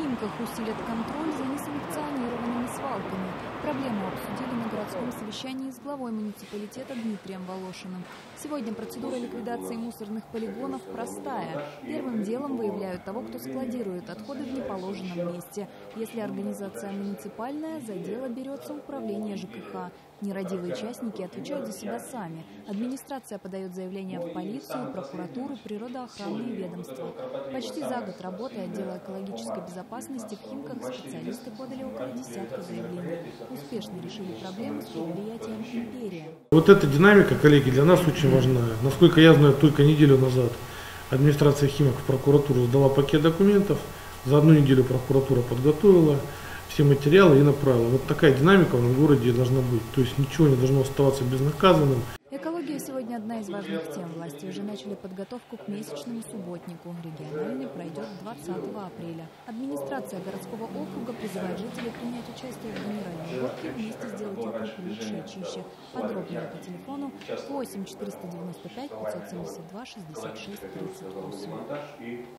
Химках усилят контроль за несанкционированными свалками. Проблему обсудили на городском совещании с главой муниципалитета Дмитрием Волошиным. Сегодня процедура ликвидации мусорных полигонов простая. Первым делом выявляют того, кто складирует отходы в неположенном месте. Если организация муниципальная, за дело берется управление ЖКХ. Нерадивые частники отвечают за себя сами. Администрация подает заявления в полицию, прокуратуру, природоохранные ведомства. Почти за год работы отдела экологической безопасности в Химках специалисты подали около десятка заявлений. Успешно решили проблемы с предприятием «Империя». Вот эта динамика, коллеги, для нас очень важна. Насколько я знаю, только неделю назад администрация Химок в прокуратуру сдала пакет документов. За одну неделю прокуратура подготовила все материалы и направила. Вот такая динамика в нашем городе должна быть. То есть ничего не должно оставаться безнаказанным. Экология сегодня одна из важных тем. Власти уже начали подготовку к месячному субботнику. Региональный пройдет 20 апреля. Администрация городского округа призывает жителей принять участие в генеральной уборке и вместе сделать округ лучше и чище. Подробнее по телефону 8 495 572 66 38.